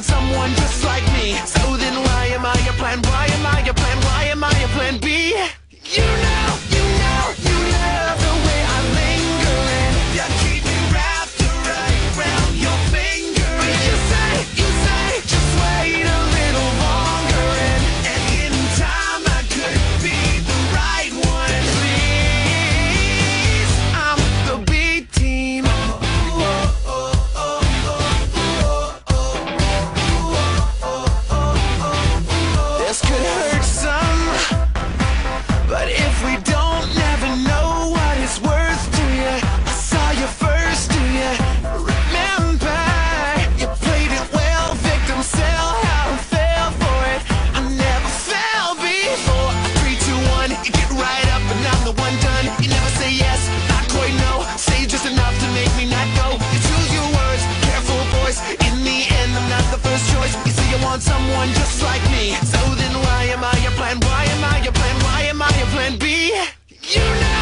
want someone just like me. So then why am I your plan? Why am I your plan? Why am I your plan B? You love the way I linger and you keep me wrapped around your finger. But you say, just wait a little longer and in time I could be the right one. Please, I'm the B team. This could hurt some, but if we don't never know what it's worth to you. I saw you first, do you remember? You played it well, victim cell, how I fell for it. I never fell before. 3, 2, 1, you get right up and I'm the one done. You never say yes, not quite no. Say just enough to make me not go. You choose your words, careful voice. In the end, I'm not the first choice. You say you want someone just like me. So then why am I your plan? Why am I your plan? Why am I your plan B? You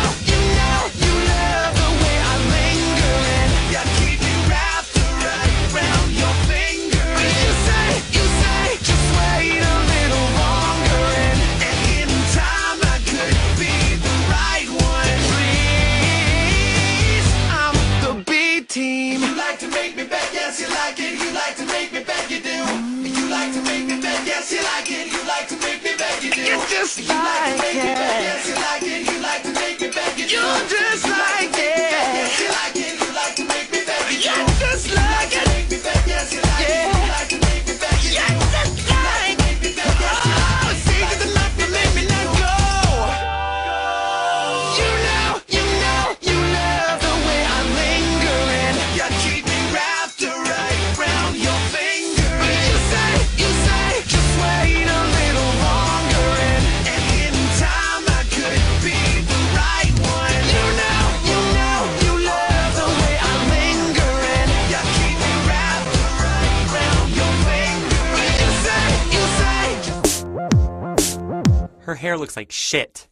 love the way I linger and you keep me wrapped around your finger. But you say, just wait a little longer and in time I could be the right one. Please, I'm the B team. You like to make me bet, yes you like it. You like to make me bet, you do. You like to make me bet, yes you like it. You like to make me bet, you do. You just like it. Yes you like it. You like to make me bet, you do. You just like it. Yes you like it. You like to make me bet, you do. You just like it. Make me bet, yes you like it. You like to make me bet, you do. You just like it. Oh, see, just enough to make me not go. You love the way I linger and you keep me wrapped around your finger. But you say, just wait a little longer and in time I could be the right one. You love the way I linger and you keep me wrapped around your finger. But you say. Her hair looks like shit.